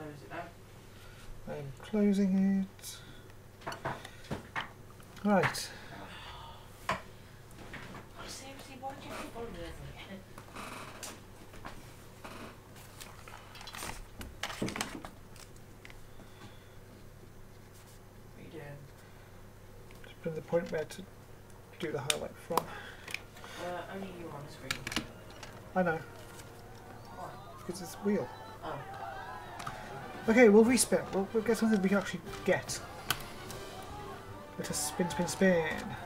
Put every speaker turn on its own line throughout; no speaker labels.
close it now.
I'm closing it. Right.
Oh, seriously, why do you keep on doing it? What are you doing?
Just bring the point where to do the highlight from.
Only you on the screen.
I know,
Why?
because it's wheel.
Oh.
Okay, we'll respin. We'll get something we can actually get. Let us spin, spin, spin.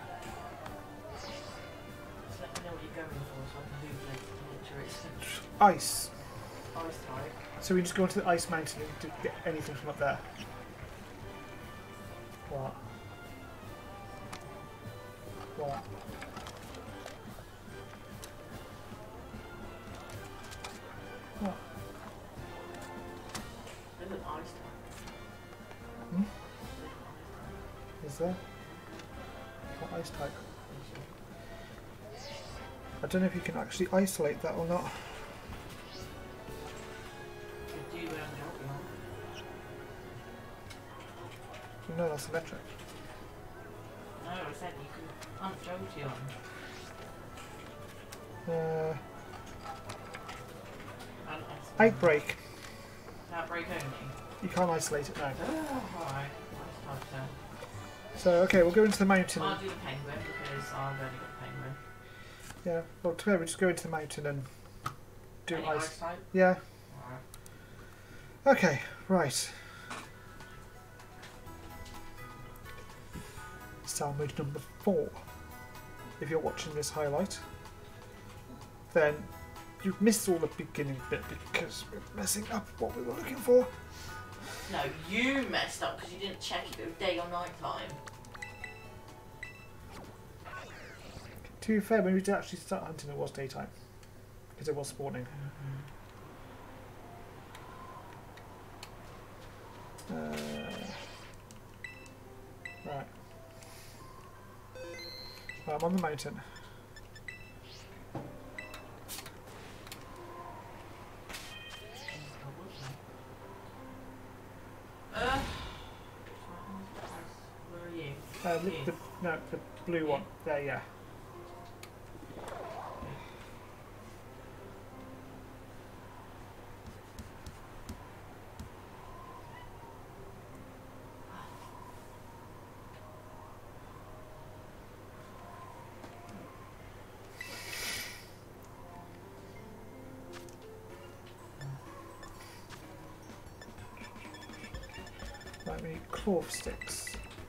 Just let me know what you're going for so I can Google it and make sure it's
Ice.
ice type.
So we just go into the ice mountain and to get anything from up there. What? What? What?
There's an ice type.
Hmm? Is there? What ice type? I don't know if you can actually isolate that or not.
You do help you.
No, that's electric.
No, I said you can punch Jolty on.
Outbreak.
Outbreak only.
You can't isolate it now.
Oh, alright. Nice type then.
So, okay, we'll go into the mountain.
I'll do the penguin because I've only got the penguin.
Yeah, well, today we'll just go into the mountain and do
Any
ice.
type?
Yeah.
Alright.
Okay, right. Sound mode number 4. If you're watching this highlight, then you've missed all the beginning bit because we're messing up what we were looking for.
No, you messed up because you didn't check if it was day or night time.
To be fair, when we did actually start hunting, it was daytime because it was spawning. Right. Well, I'm on the mountain.
Where are you?
No, the blue one. There, yeah. Right, we need cloth sticks.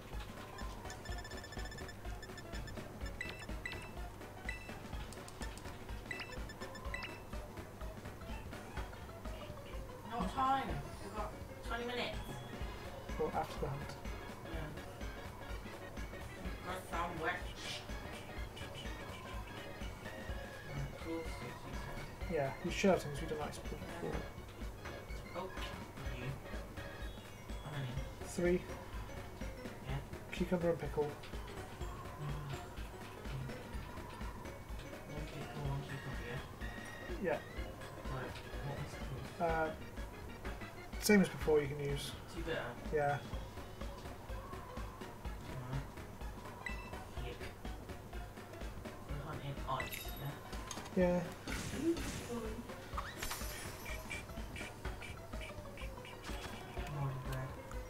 What time? We've got 20 minutes.
Or after the hunt.
Yeah. Got some wet. Cool.
Yeah, you should have things we don't like to put before.
Oh, you. How many?
3.
Yeah.
Cucumber and pickle.
One pickle, one cucumber, yeah?
Yeah.
Right. What was it?
Same as before you can use.
2 bitter.
Yeah.
Alright. Yep. We're hunting ice, yeah?
Yeah.
Morning bread.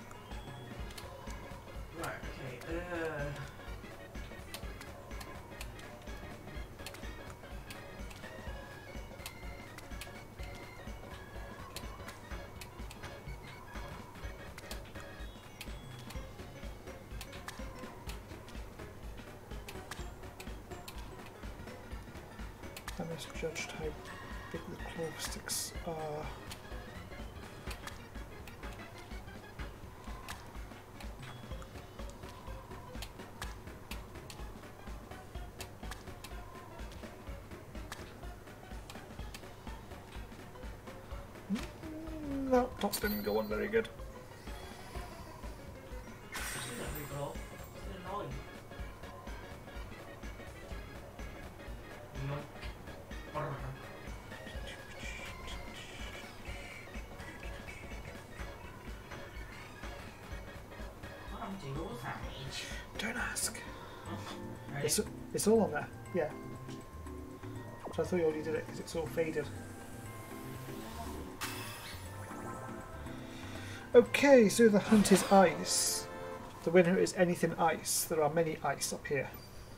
Right, okay.
I misjudged how big the cloth sticks are. No, tops didn't go on very good.
do your damage.
Don't ask.
Ready?
It's all on there. Yeah. So I thought you already did it because it's all faded. Okay, so the hunt is ice. The winner is anything ice. There are many ice up here.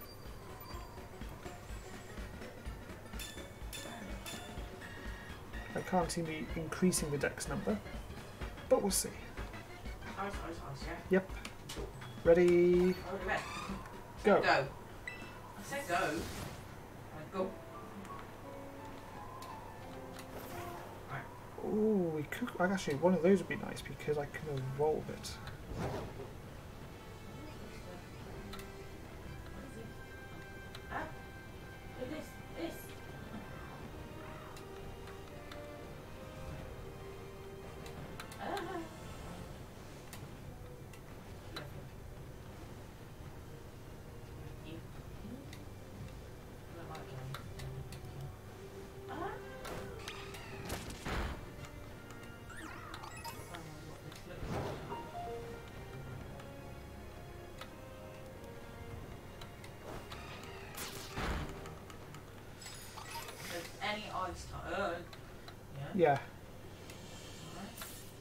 I can't see me increasing the dex number, but we'll see.
Ice, yeah?
Yep. Ready?
Oh, red.
Go.
Go. I said go. Right, go.
Ooh, we could. Actually, one of those would be nice because I can evolve it.
Ah, look at this. Ah. Any ice turn. Yeah.
Yeah.
Alright.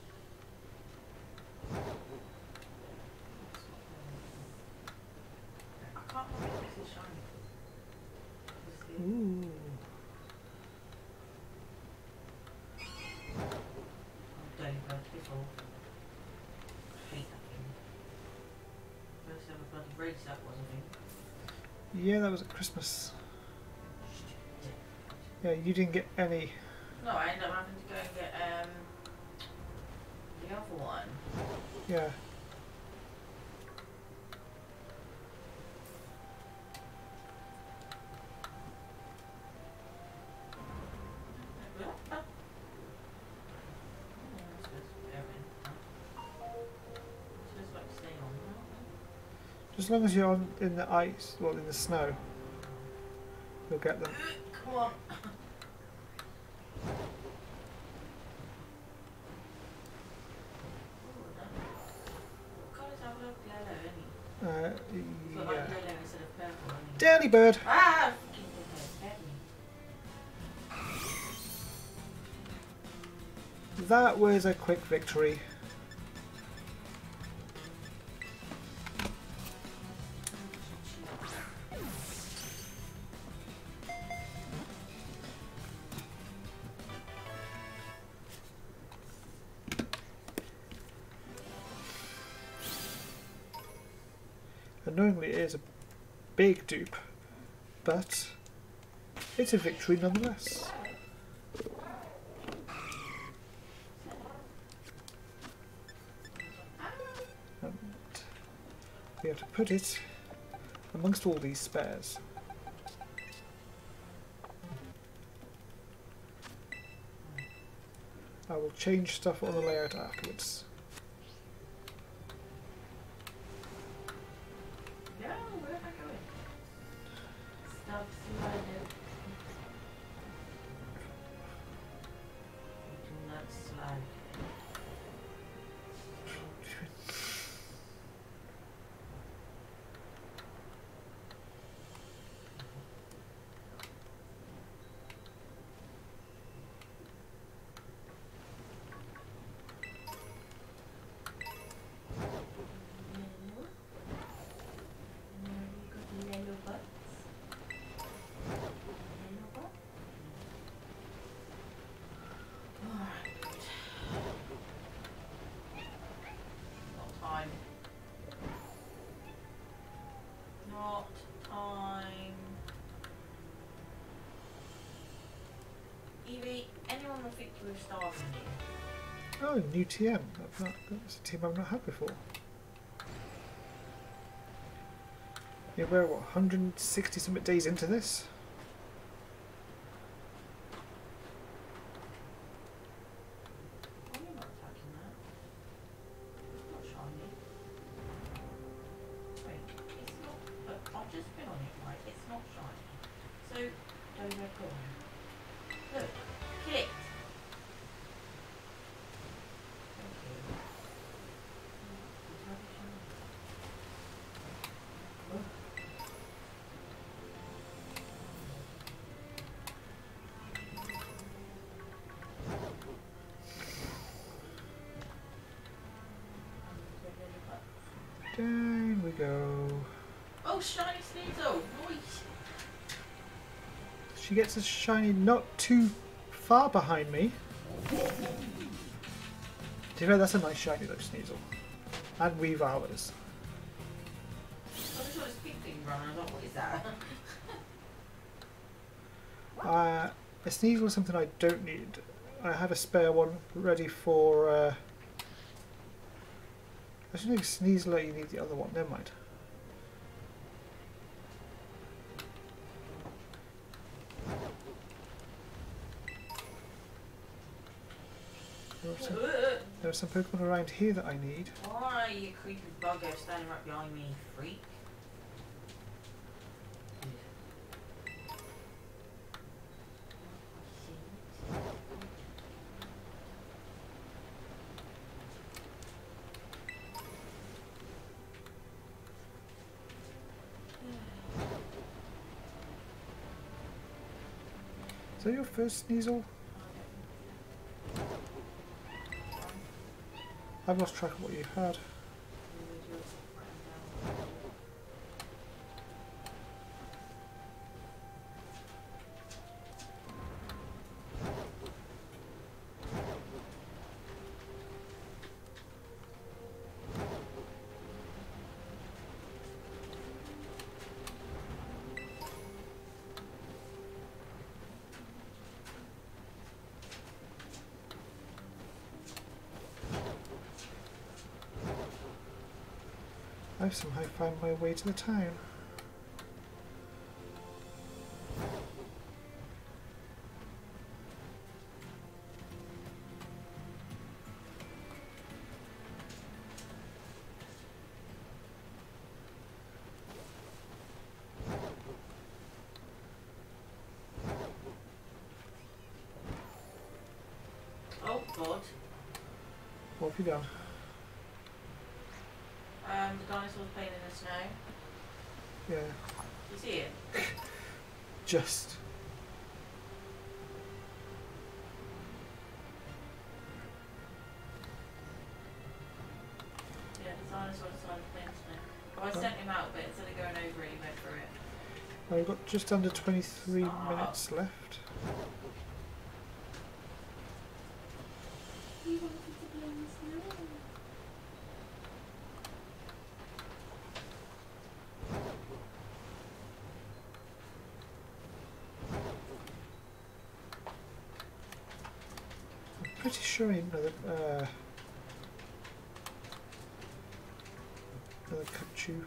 I can't remember if this is shiny.
Ooh.
Daily bird before. I hate that thing. First ever bloody race that was, I think.
Yeah, that was at Christmas. Yeah, you didn't get any.
No, I ended up having to go and get the other one.
Yeah. As long as you're in the ice, well, in the snow, you'll get them.
Come on.
Yeah. Daily bird.
Ah!
That was a quick victory. Annoyingly, it is a big dupe, but it's a victory nonetheless. And we have to put it amongst all these spares. I will change stuff on the layout afterwards.
No, where am I going? Stop sliding. Do not slide. Not time. Evie, anyone will think you were starving you.
Oh, new TM. That's a team I've not had before. Yeah, we're what, 160 something days into this?
Why are you not attacking that? It's not shiny. Wait, it's not. But I've just been on it, right? It's not shiny. So, don't go on. Look, kill it. Thank you. It's very shiny.
She gets a shiny not too far behind me. To be fair, that's a nice shiny though, Sneasel. And Weavers.
I just saw this big thing running. I thought, what is that?
A Sneasel is something I don't need. I have a spare one ready for... I don't think Sneasel, you need the other one. Never mind. There are some Pokemon around here that I need.
Why are you creepy bugger standing right behind me, freak?
Is that your first Sneasel? I've lost track of what you had. I've somehow found my way to the town.
Oh God.
What have you done?
The dinosaur's playing in the snow.
Yeah,
You see it?
just.
Yeah, the dinosaur decided to play in the snow. Well, I sent him out, but instead of going over it, he went through it.
I've got just under 23
Stop.
minutes left.
He wanted to play in the snow.
I'm pretty sure I know that another Cubchoo.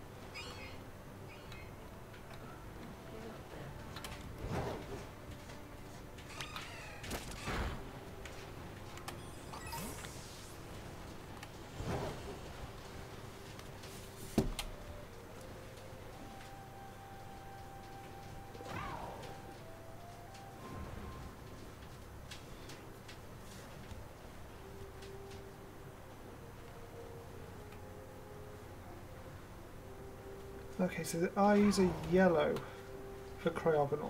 Okay, so the eyes are yellow for Cryogonal.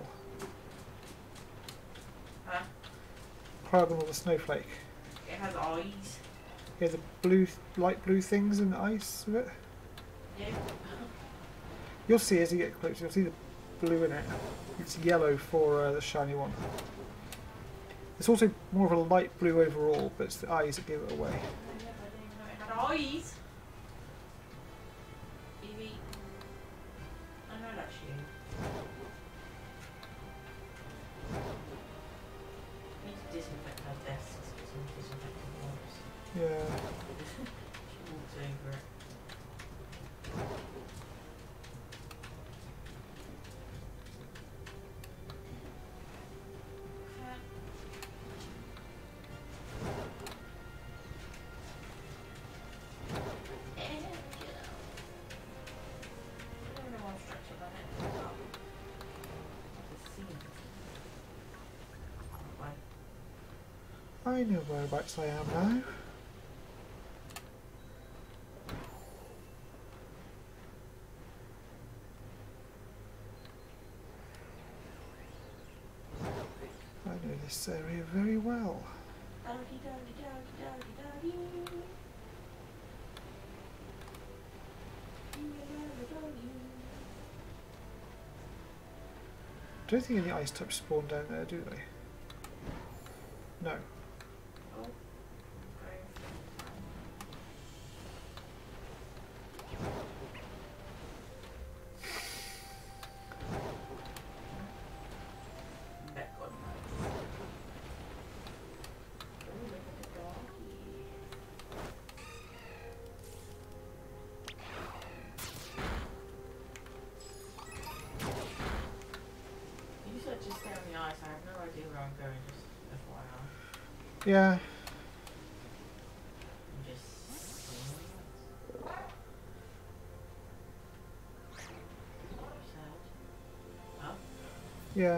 Huh?
Cryogonal the snowflake.
It has eyes.
Yeah, the blue, light blue things in the ice of it.
Yeah.
You'll see as you get closer, you'll see the blue in it. It's yellow for the shiny one. It's also more of a light blue overall, but it's the eyes that give it away.
I didn't even know it had eyes. Evie. I know that's you. I need to disinfect her desk. Get some disinfectant wipes.
Yeah.
She walked over it.
I know whereabouts I am now. I know this area very well. don't think any ice types spawn down there, do they? No.
Oh, back on my. Oh, look at the doggy. You said just stay on the ice. I have no idea where I'm going, just FYI.
Yeah.
I'm just sad. Huh?
Yeah.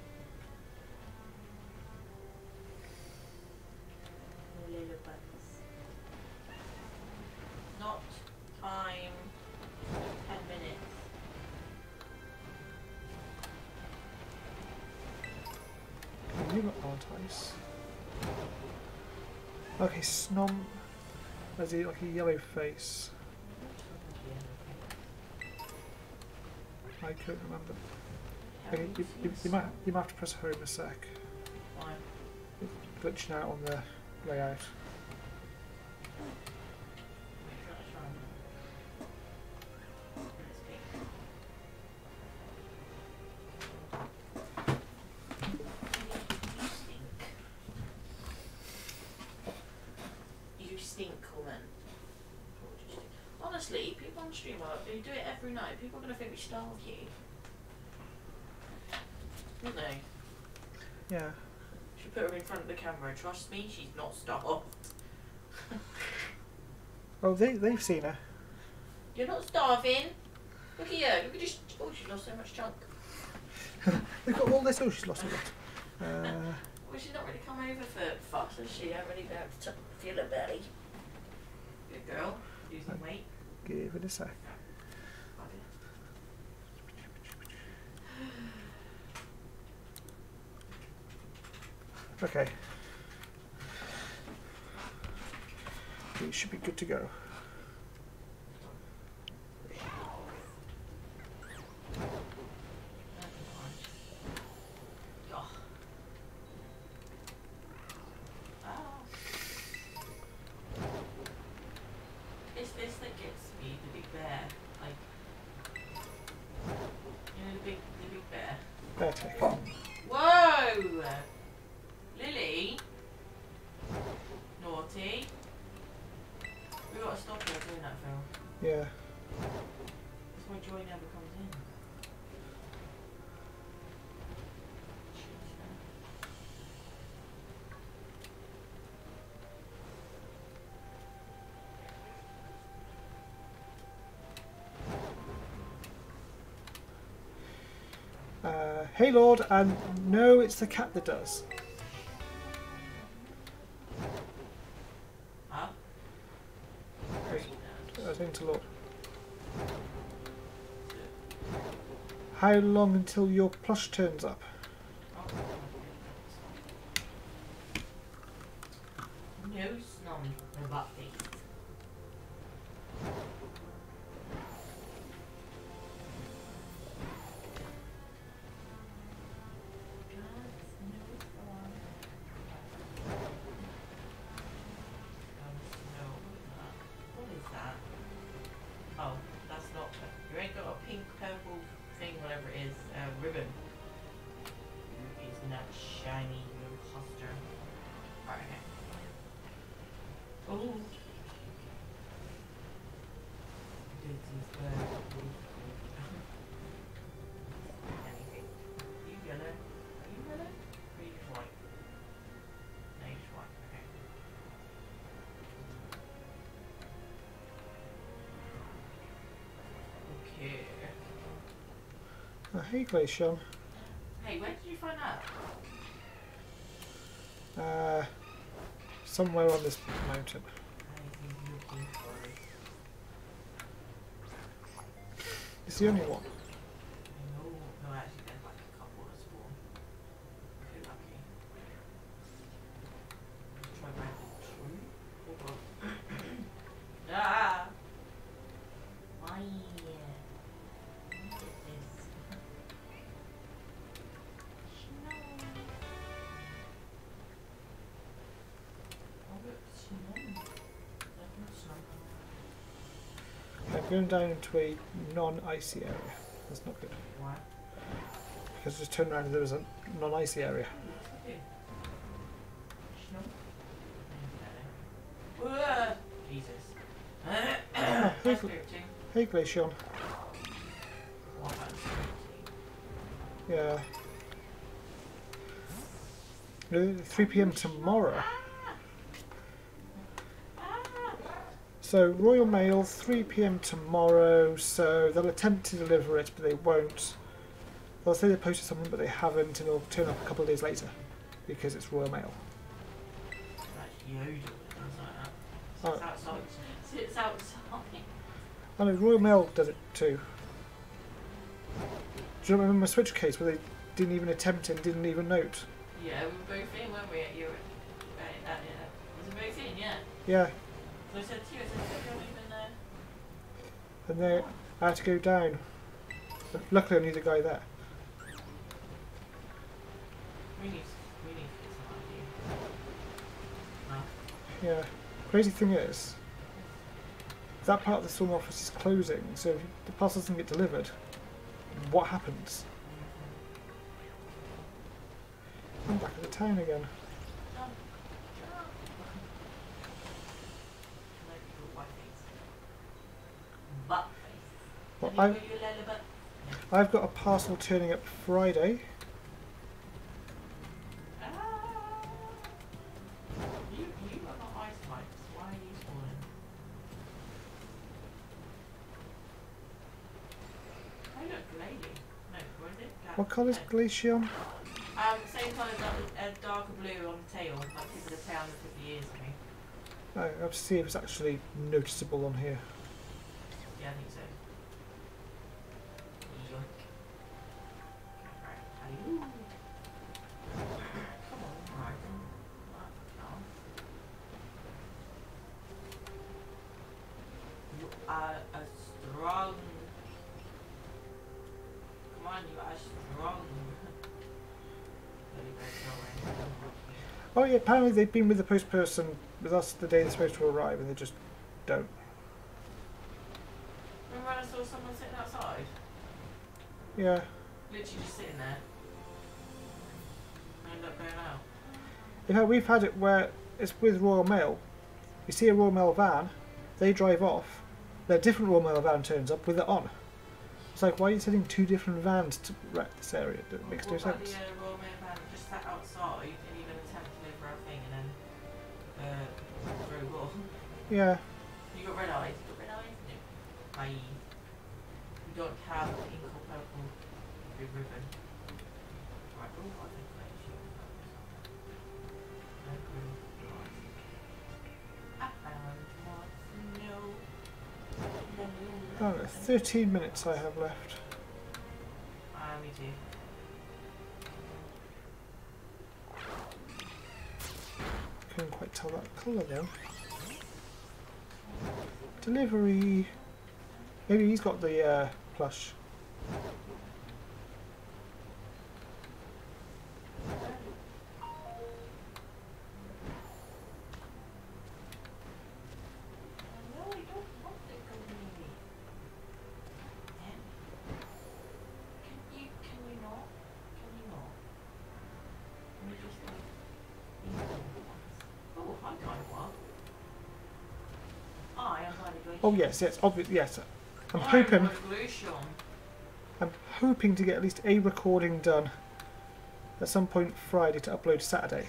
Little buttons. Not time. 10 minutes.
You got aren't ice. Okay, Snom. Has he like a yellow face? I couldn't remember. Okay, you might have to press home a sec.
Why?
It's glitching out on the layout.
You stink, Coleman. Honestly, people on stream, who do it every night, people are going to think we starve you. Wouldn't they?
Yeah.
Should put her in front of the camera. Trust me, she's not starved.
Oh, they've seen her.
You're not starving. Look at you. Look at this. Oh, she's lost so much chunk.
They've got all this. Oh, she's lost a lot.
Well, she's not really come over for fuss, has she? I haven't really been able to feel her belly. Good girl. Losing weight.
Give it a sec. Okay. We should be good to go.
It's this that gets me, the big bear. Like, you know, the big bear.
Bear tick.
Whoa! Lily? Naughty. We've got to stop her doing that, Phil.
Yeah.
That's why joy never comes in.
Hey Lord, and no, it's the cat that does.
Huh?
Okay. I think to Lord. How long until your plush turns up?
No snom, no butt face. What is that? Oh, that's not. You ain't got a pink, purple thing, whatever it is, ribbon. Isn't that shiny little huster? Alright, okay. Oh! Anything. You yellow? Are you yellow? Or are you just white? No, you're just white, okay. Okay.
Hey Glacier.
Hey, where did you find that?
Somewhere on this mountain. It's the only one.
No, actually there's like a couple that spawn. Too lucky. Let's try random tree. Hold on. Ah! Why? What is this?
Going down into a non-icy area. That's not good.
Why?
Because I just turned around and there was a non-icy area.
Jesus.
Hey, hey Glaceon. Yeah. 3 PM tomorrow. So Royal Mail, 3 PM tomorrow. So they'll attempt to deliver it, but they won't. They'll say they posted something, but they haven't, and it'll turn up a couple of days later because it's Royal Mail.
Sits outside. Sits outside.
I know Royal Mail does it too. Do you remember my Switch case where they didn't even attempt it and didn't even note?
Yeah, we were both in, weren't we? You were was it both in, yeah.
Yeah.
So I said to you, you're not even there.
And then I had to go down. But luckily I knew the guy there.
We need to get some idea. No.
Yeah. Crazy thing is, that part of the Storm office is closing, so if the parcel doesn't get delivered, what happens? I'm back at the town again. Well, I've got a parcel turning up Friday.
You are not ice pipes. Why are you falling? I look lady. No, what is it?
What colour is Glaceon?
Same colour as a darker blue on the tail, like tip of the tail and the tip of the ears, I mean.
I have to see if it's actually noticeable on here.
Yeah, I think so. Yoink. Right. Come on, right. You are a strong. Come on, you are strong.
Oh yeah, apparently they've been with the post person with us the day they're supposed to arrive and they just don't.
Remember when I saw someone sitting outside?
Yeah.
Literally just sitting there. I ended up going out.
In fact, we've had it where it's with Royal Mail. You see a Royal Mail van, they drive off, their different Royal Mail van turns up with it on. It's like, why are you sending 2 different vans to wreck this area? It makes no sense.
The Royal Mail van just sat outside and even attempted to deliver our thing and then drove off.
Yeah.
You got red eyes? You got red eyes? No. Bye. We don't have the ink or purple ribbon. Right, oh, I think I should
Oh, 13 minutes I have left.
Me too.
Couldn't quite tell that colour though. Delivery. Maybe he's got the plush. Oh yes, yes, obviously, yes. I'm hoping to get at least a recording done at some point Friday to upload Saturday.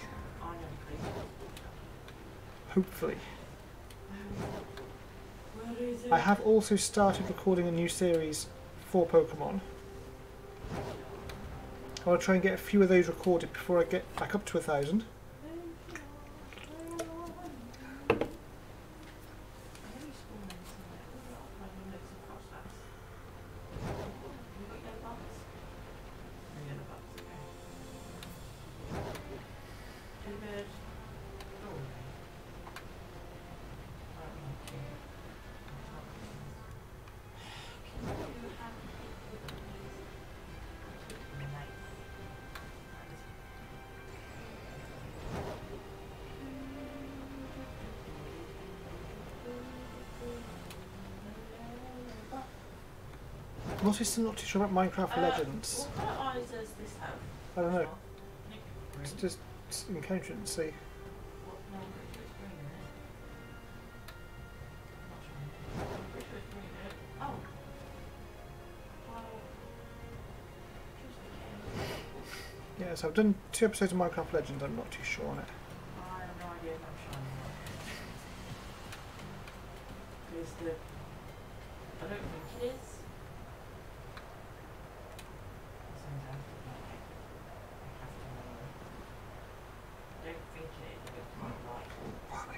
Hopefully. I have also started recording a new series for Pokemon. I want to try and get a few of those recorded before I get back up to 1,000. I'm also still not too sure about Minecraft Legends.
What kind of eyes does this have?
I don't know.
Nick,
It's
green.
just encounter it and see.
What number is it? Green, isn't it? Not sure. I'm pretty sure it's green, isn't it? Oh. Well, just again.
Yeah, so I've done 2 episodes of Minecraft Legends. I'm not too sure on it.
I have no idea if I'm shining or not. Because the... I don't think it is. Sounds after that. I have to know. I don't think it is. It looks quite light.
Why?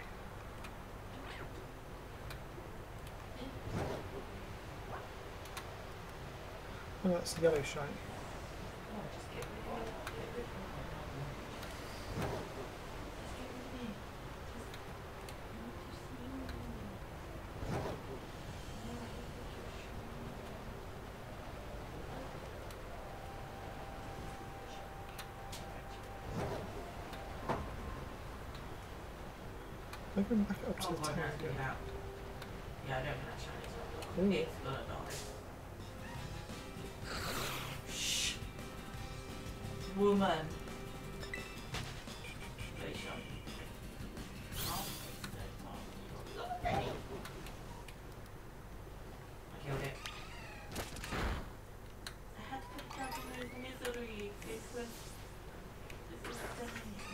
Oh, that's the yellow shine.
Oh, just get rid of it. Get rid of it. Just get rid of it.
Maybe I'm back up to
Oh
the
god,
top
no, it's
again.
getting out. Yeah, I don't think that's shiny as
Ooh.
well. It's gonna die. Shh. Woman. Very shiny. Oh, I killed it. I had to put down the misery. This was stunning.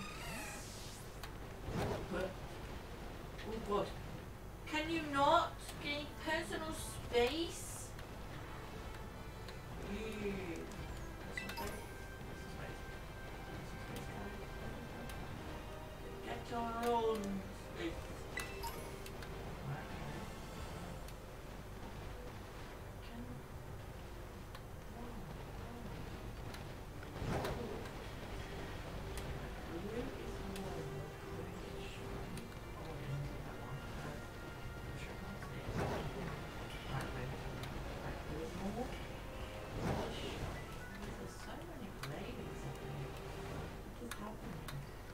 But oh god. Can you not gain personal space? Ew. Personal space? Personal space. Get your own space. Right. Can... Blue is warm. Blue is shiny. Orange is that one. Sure, that's it. Right, blue. Right, blue is normal. Blue is shiny. There's so many gradients up here. What is happening?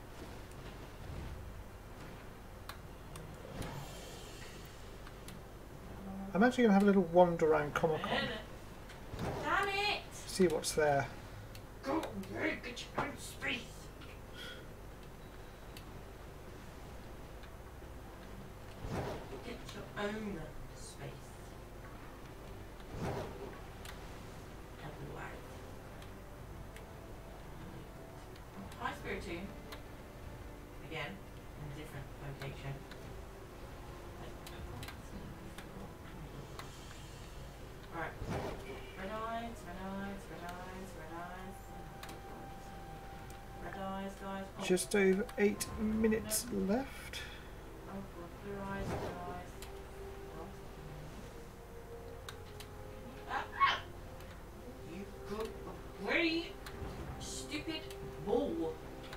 I'm actually going to have a little wander around Comic Con.
Damn it!
See what's there.
Go away, get your own space! Get your own space. Everywhere. Hi, Spiritomb. Again, in a different location. Right. Red eyes, red eyes, red eyes, red eyes. Red eyes, guys. Oh,
Just over 8 minutes left.
oh god, blue eyes, blue eyes. Ah, ah. You go away, stupid bull.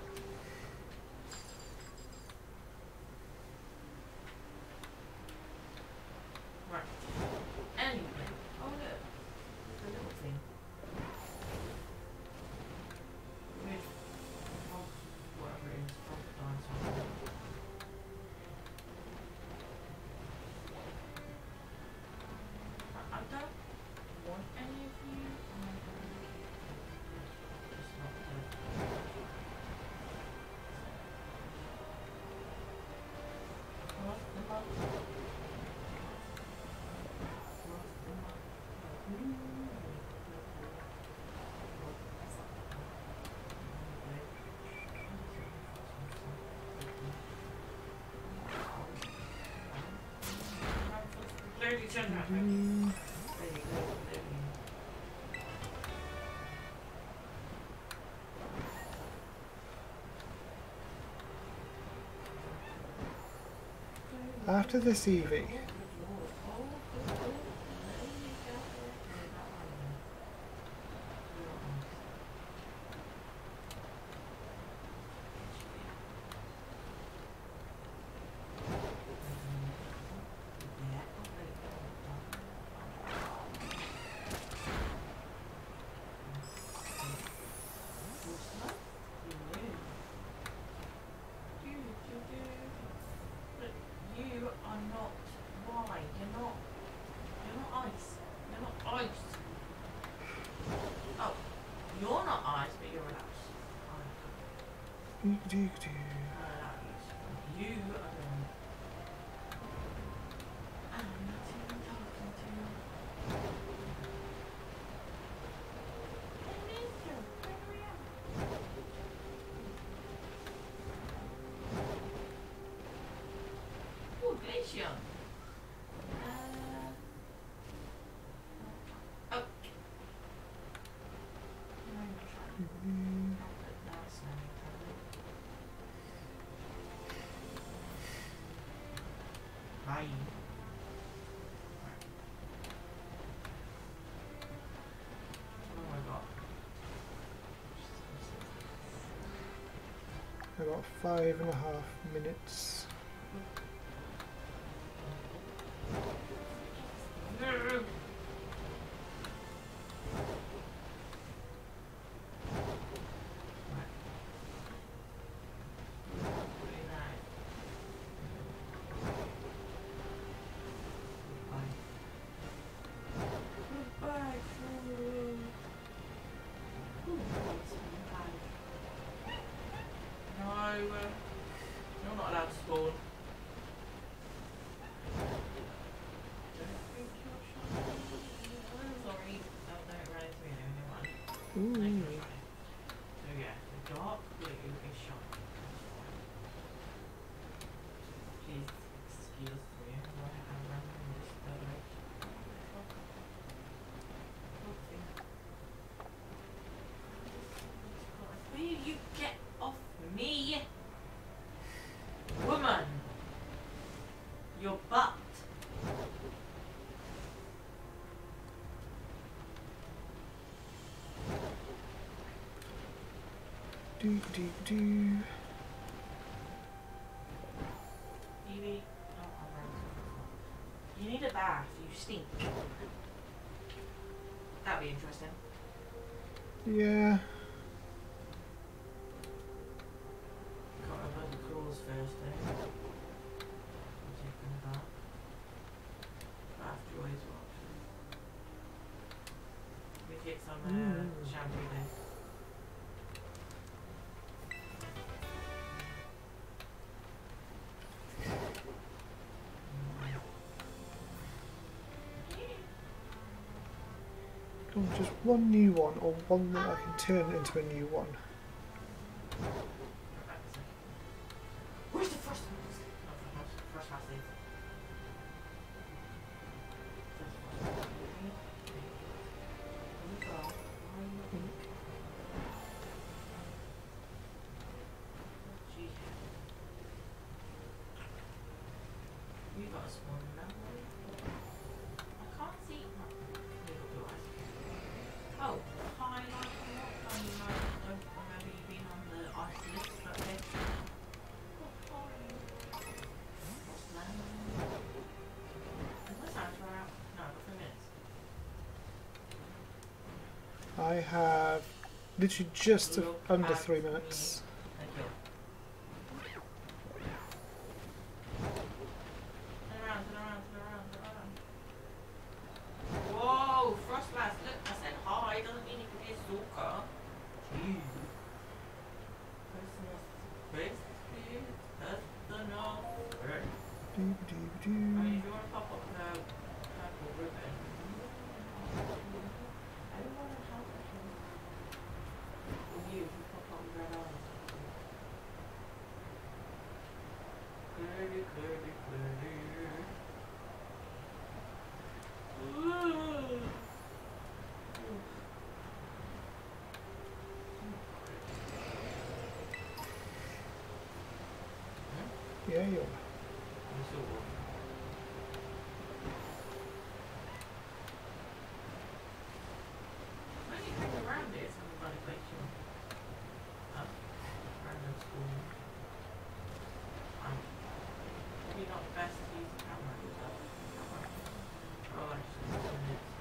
Right. Anyway. Oh look. There's a little thing. With whatever it is, dinosaur. I don't want any of you. Just not Lady Chandra. There you go.
After this Eevee,
But you are not
Do, do, do.
You are going. I'm not even talking to you. Hey, mister, turn around. Oh, Glacier. Oh. No, you're not trying. That's not Bye. Oh my god.
I got 5.5 minutes.
No. You're not allowed to spawn. Sorry. Oh, don't run into me now, anyone.
Ooh.
So yeah, the dark blue is shiny. Please excuse me while I run in this direction. Will you get off me? Woman! Your butt!
Do, do, do.
Evie, oh, I'm wrong. You need a bath, you stink. That'd be interesting.
Yeah.
Got a bloody claws first though. I'm taking a bath. Bath joys what? We get some shampoo then.
Oh, just one new one, or one that I can turn into a new one.
Where's the first one? Oh, first class leads. You got a spawn now. I can't see. Oh, hi, like, what? I don't remember you being on the ice list, but okay. Oh, hi. What's that? Is my soundtrack out? No, I've got 3 minutes.
I have literally just
Look
under
at
3
me.
minutes.
Thank you. Turn around, turn around, turn around, turn around. Whoa, first class, look, I said hi, doesn't mean you can be a stalker. Jeez. Personal space, please. Personal space.
Do, do, do.
I mean, if you want to pop up the purple ribbon. I don't want to help you. Or you, if you pop up the red eyes. Clearly, clearly, clearly. Ooh.
Yeah, you're.
I'm so bored. Why do you hang around it? It's a funny place, you know. Random school. Maybe not the best to use the camera and stuff. Oh, I just got 2 minutes.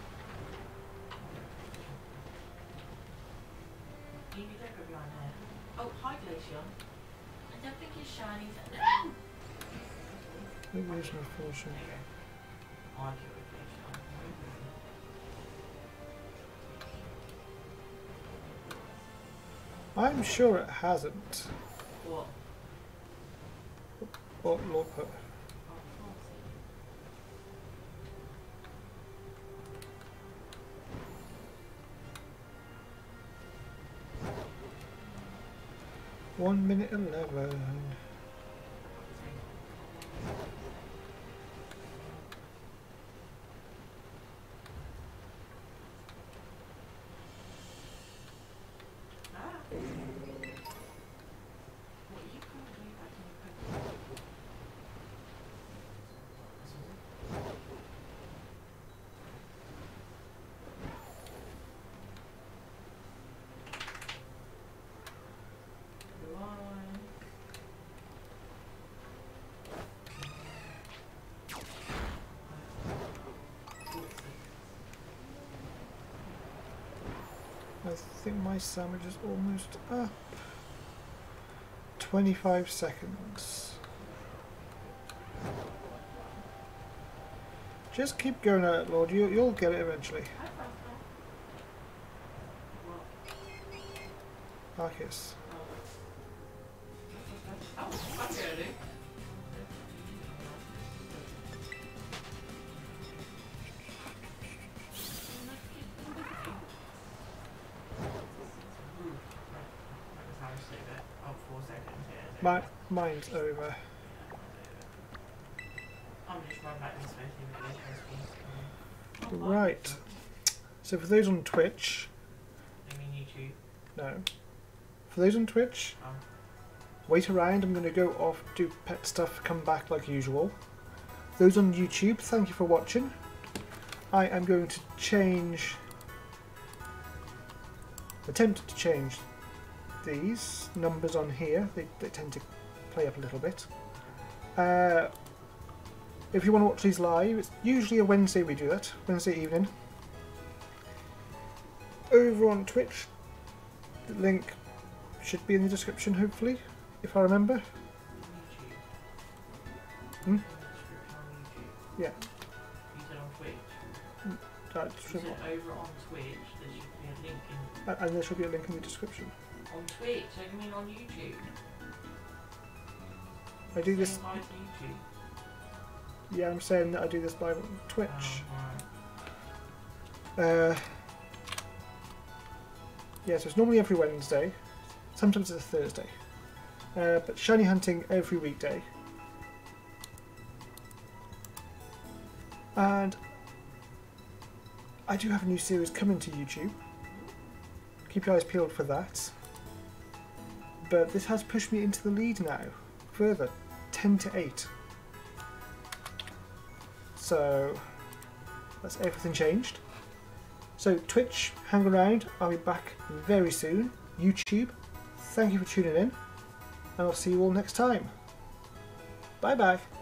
Evie, don't go behind there. Oh, hi, Glacier. I don't think it's shiny. No!
Maybe it's not fortune.
There you go. I like it with Glacier.
I'm sure it hasn't.
What?
What Lord put?
Oh,
1:11. I think my sandwich is almost up. 25 seconds. Just keep going at it, Lord. You'll get it eventually. Arceus. Mine's over. Right. So for those on Twitch, no. For those on Twitch, wait around. I'm going to go off, do pet stuff, come back like usual. Those on YouTube, thank you for watching. I am going to attempt to change these numbers on here. They tend to play up a little bit. If you want to watch these live, it's usually a Wednesday we do that, Wednesday evening. Over on Twitch, the link should be in the description, hopefully, if I remember. Hmm? Yeah.
You said on Twitch? You said over on Twitch, there should be a link in...
And there should be a link in the description.
On Twitch? So you mean on YouTube?
I do this...
Live YouTube?
Yeah, I'm saying that I do this live on Twitch.
Oh, right.
Yeah, so it's normally every Wednesday. Sometimes it's a Thursday. But shiny hunting every weekday. And I do have a new series coming to YouTube. Keep your eyes peeled for that. But this has pushed me into the lead now. Further, 10-8. So that's everything changed. So Twitch, hang around. I'll be back very soon. YouTube, thank you for tuning in. And I'll see you all next time. Bye bye.